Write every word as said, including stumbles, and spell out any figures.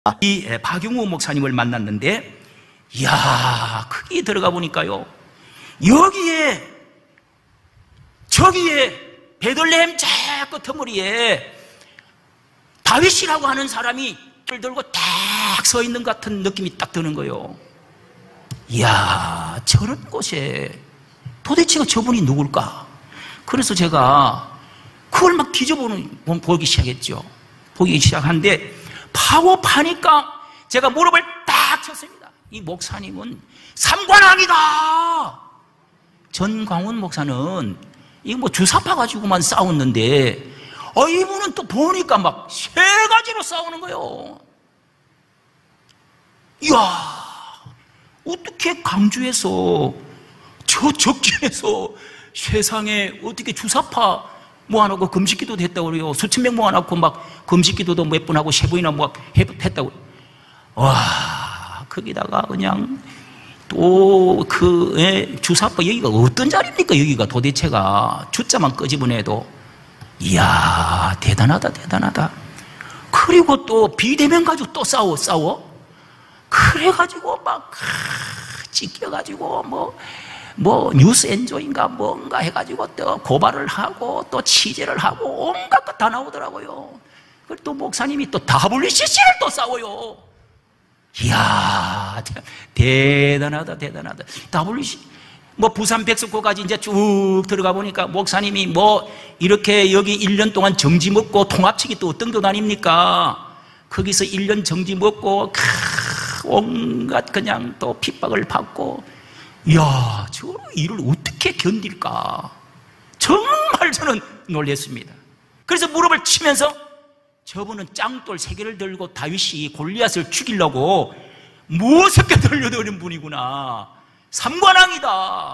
이 박용우 목사님을 만났는데, 이야, 거기 들어가 보니까요, 여기에 저기에 베들레헴 저 끄트머리에 다윗이라고 하는 사람이 뜰 들고 딱 서 있는 것 같은 느낌이 딱 드는 거예요. 이야, 저런 곳에 도대체가 저분이 누굴까? 그래서 제가 그걸 막 뒤져보는, 보기 시작했죠. 보기 시작한데, 파고 파니까 제가 무릎을 딱 쳤습니다. 이 목사님은 삼관왕이다! 전광훈 목사는 이거 뭐 주사파 가지고만 싸웠는데, 어, 이분은 또 보니까 막 세 가지로 싸우는 거예요. 이야, 어떻게 강주에서, 저 적진에서 세상에 어떻게 주사파 모아놓고 금식기도도 했다고 그래요. 수천 명 모아놓고 막 금식기도도 몇 분 하고 세 번이나 뭐 했다고. 와, 거기다가 그냥 또 그 주사파, 여기가 어떤 자리입니까? 여기가 도대체가 주자만 끄집어내도. 이야, 대단하다, 대단하다. 그리고 또 비대면 가지고 또 싸워, 싸워. 그래가지고 막 찢겨가지고 뭐, 뭐 뉴스 엔조인가 뭔가 해가지고 또 고발을 하고 또 취재를 하고 온갖 것 다 나오더라고요. 그리고 또 목사님이 또 더블유씨씨를 또 싸워요. 이야, 대단하다, 대단하다. 더블유씨씨. 뭐 부산 백석고까지 이제 쭉 들어가 보니까 목사님이 뭐 이렇게 여기 일 년 동안 정지 먹고 통합치기 또 어떤 돈 아닙니까? 거기서 일 년 정지 먹고 크, 온갖 그냥 또 핍박을 받고, 이야, 저 일을 어떻게 견딜까? 정말 저는 놀랐습니다. 그래서 무릎을 치면서, 저분은 짱돌 세 개를 들고 다윗이 골리앗을 죽이려고 무섭게 들려드는 분이구나. 삼관왕이다.